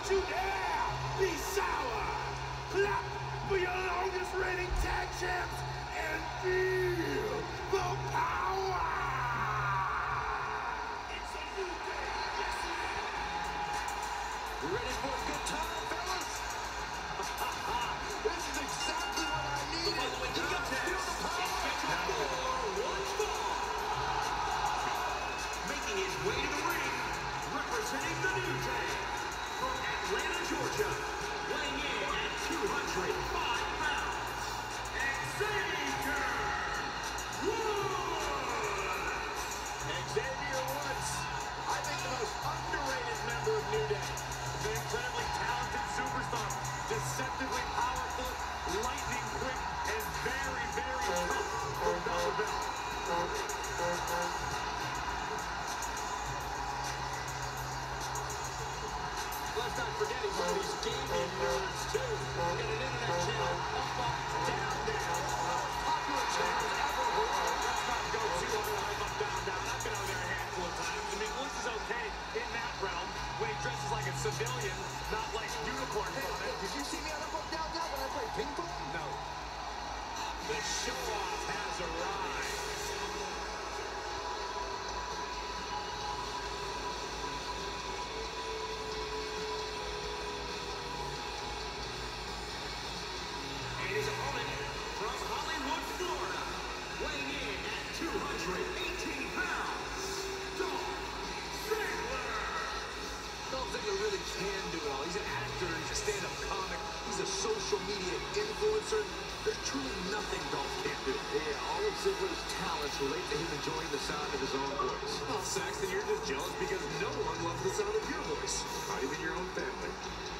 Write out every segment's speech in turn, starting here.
you dare be sour. Clap for your longest reigning tag champs and feel the power. It's a new day. Yes, it is. Ready for a good time, fellas? This is exactly what I needed. The following contest is scheduled for one fall. Making his way to the ring, representing the New Day, from Atlanta, Georgia, weighing in at 205 pounds, Xavier Woods! Xavier Woods, I think the most underrated member of New Day. An incredibly talented superstar, deceptively powerful, lightning quick, and very, very tough for dollar bill. Let's not forget he's one of these gaming nerds, too. Got an internet channel, up, down, down. Popular channels ever. Let's not go too hard up, down, down. I've been on there a handful of times. I mean, Woods is okay in that realm when he dresses like a civilian, not like unicorn fun. Did you see me on up, down, down when I played ping pong? No. The show-off has arrived. And his opponent from Hollywood, Florida, weighing in at 218 pounds, Dolph Ziggler. Dolph Ziggler really can do it all. He's an actor, he's a stand-up comic, he's a social media influencer. There's truly nothing Dolph can't do. Yeah, all of Ziggler's talents relate to him enjoying the sound of his own voice. Well, Saxton, you're just jealous because no one loves the sound of your voice, not even your own family.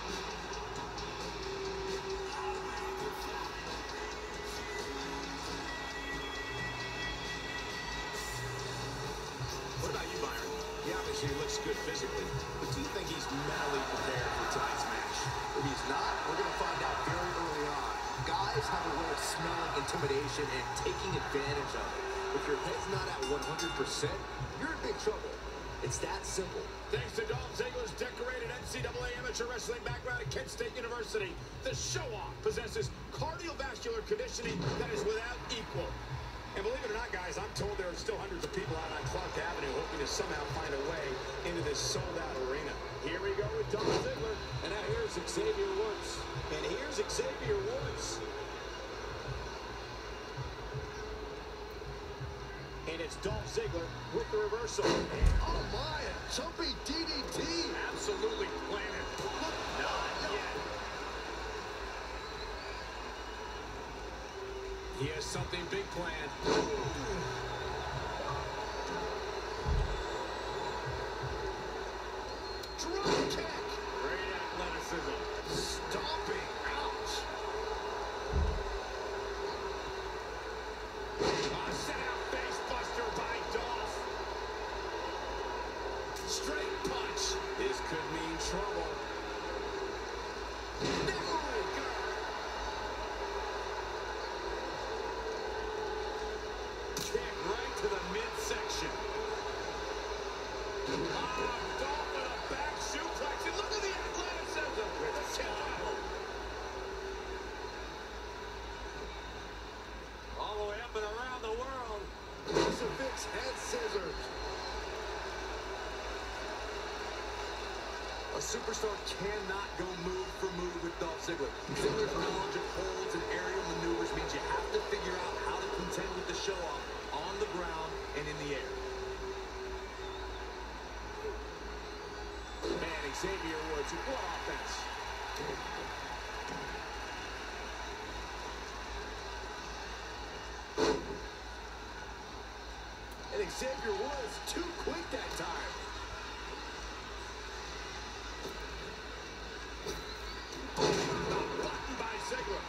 What about you, Byron? He obviously looks good physically, but do you think he's mentally prepared for tonight's match? If he's not, we're going to find out very early on. Guys have a way of smelling intimidation and taking advantage of it. If your head's not at 100%, you're in big trouble. It's that simple. Thanks to Dolph Ziggler's decorated NCAA amateur wrestling background at Kent State University, the show-off possesses cardiovascular conditioning that is without equal. And believe it or not, guys, I'm told there are still hundreds of people out on Clark Avenue hoping to somehow find a way into this sold-out arena. Here we go with Dolph Ziggler, and now here's Xavier Woods. And here's Xavier Woods. And it's Dolph Ziggler with the reversal. And Oh my, a jumping DDT. absolutely planted. Not yet. He has something big planned. Drop kick. Great athleticism. Stomping. Ouch. Set out face buster by Dolph. Straight punch. This could mean trouble. Neckbreaker. Kick right to the midsection. Dolph with a back suplex. And look at the athleticism. The kill. All the way up and around the world. Crucifix head scissors. A superstar cannot go move for move with Dolph Ziggler. Ziggler's knowledge of holds and aerial maneuvers means you have to figure out how to contend with the show-off on the ground and in the air. Man, Xavier Woods, what offense. And Xavier Woods too quick that time. Button by Ziggler.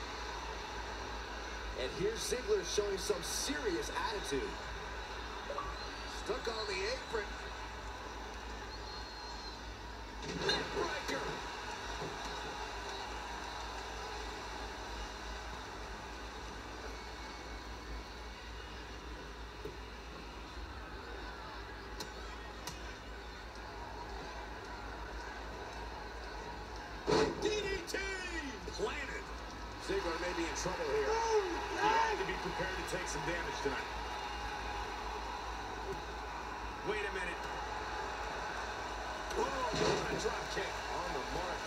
And here's Ziggler showing some serious attitude. Stuck on the apron. Neckbreaker. take some damage tonight. Wait a minute. Oh, a drop kick on the mark.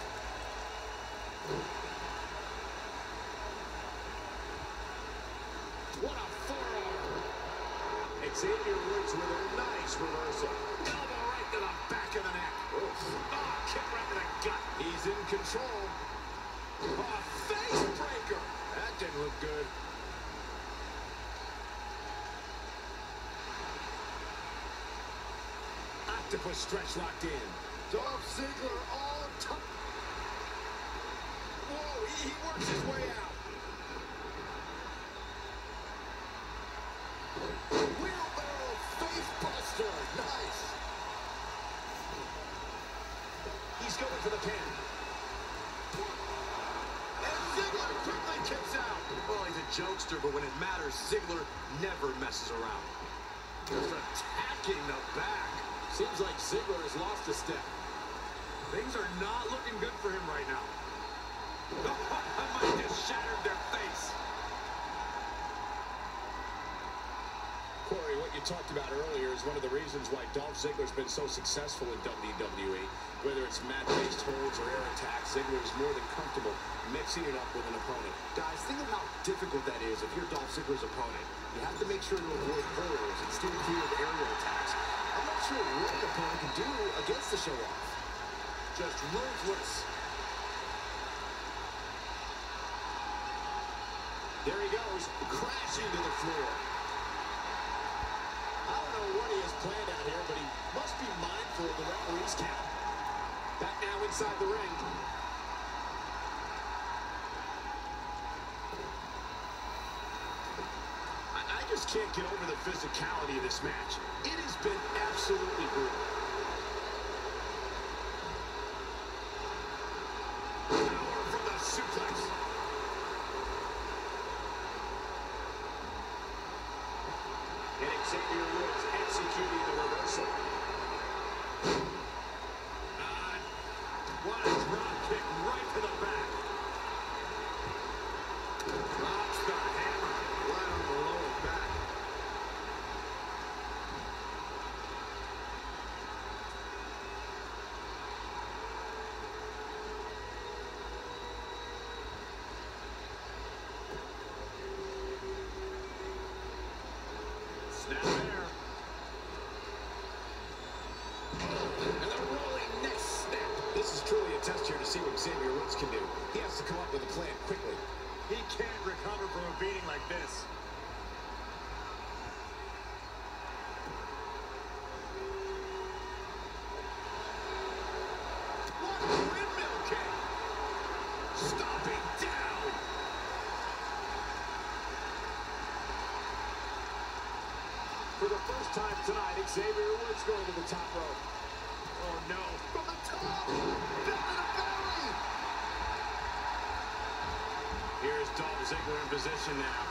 What a forearm. Xavier Woods with a nice reversal. Elbow right to the back of the neck. Oh, kick right to the gut. He's in control. Oh, face breaker. That didn't look good. Octopus stretch locked in. Dolph Ziggler all top. Whoa, he works his way out. Wheelbarrow face buster. Nice. He's going for the pin. And Ziggler quickly kicks out. Well, he's a jokester, but when it matters, Ziggler never messes around. Just attacking the back. Seems like Ziggler has lost a step. Things are not looking good for him right now. I might just shattered their face. Corey, what you talked about earlier is one of the reasons why Dolph Ziggler's been so successful in WWE. Whether it's mat-based holds or air attacks, Ziggler is more than comfortable mixing it up with an opponent. Guys, think of how difficult that is if you're Dolph Ziggler's opponent. You have to make sure to avoid holds and steer clear of aerial attacks. I'm not sure what an opponent can do against the show-off. Just ruthless. There he goes, crashing to the floor. I don't know what he has planned out here, but he must be mindful of the referee's count. Back now inside the ring. I just can't get over the physicality of this match. It has been absolutely brutal. Power from the suplex. And Xavier Woods executing the reversal. What a drop kick right to the back. Drops the hammer right on the lower back. Snap there. And the rolling neck snap. This is truly a test here to see what Xavier Woods can do. He has to come up with a plan quickly. He can't recover from a beating like this. What a windmill kick! Stomping down! For the first time tonight, Xavier Woods going to the top rope. Oh no! From the top! Down to the belly! Here's Dolph Ziggler in position now.